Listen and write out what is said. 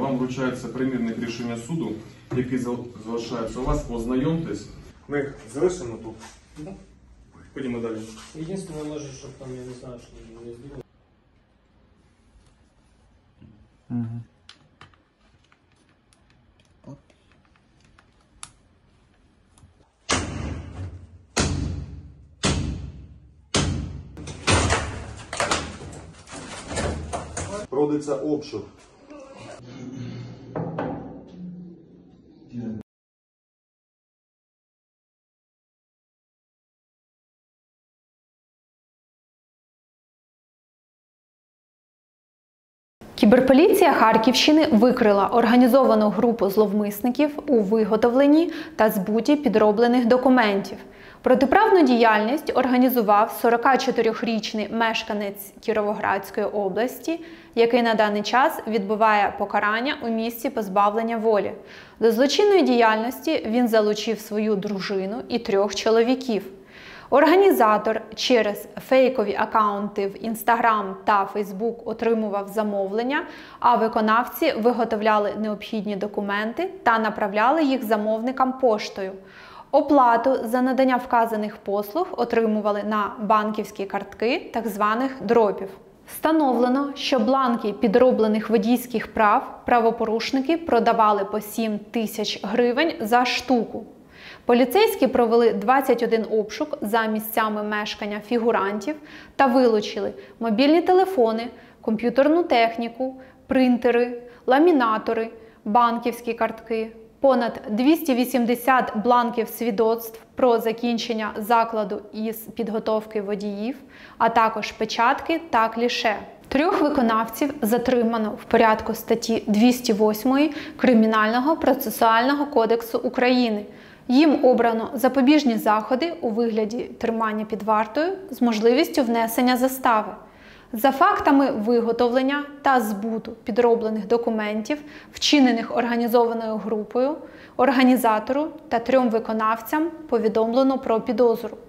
вам вручається примірник рішення суду, який залишається у вас. Ознайомтесь. Ми їх залишимо тут. Да. Ходімо далі. Единственное, может, чтобы там, я не знаю, что не сделали. Проводиться обшук. Кіберполіція Харківщини викрила організовану групу зловмисників у виготовленні та збуті підроблених документів. Протиправну діяльність організував 44-річний мешканець Кіровоградської області, який на даний час відбуває покарання у місці позбавлення волі. До злочинної діяльності він залучив свою дружину і 3 чоловіків. Організатор через фейкові акаунти в Instagram та Facebook отримував замовлення, а виконавці виготовляли необхідні документи та направляли їх замовникам поштою. Оплату за надання вказаних послуг отримували на банківські картки так званих дропів. Встановлено, що бланки підроблених водійських прав правопорушники продавали по 7 тисяч гривень за штуку. Поліцейські провели 21 обшук за місцями мешкання фігурантів та вилучили мобільні телефони, комп'ютерну техніку, принтери, ламінатори, банківські картки, понад 280 бланків свідоцтв про закінчення закладу із підготовки водіїв, а також печатки та кліше. 3 виконавців затримано в порядку статті 208 Кримінального процесуального кодексу України. Їм обрано запобіжні заходи у вигляді тримання під вартою з можливістю внесення застави. За фактами виготовлення та збуту підроблених документів, вчинених організованою групою, організатору та 3 виконавцям повідомлено про підозру.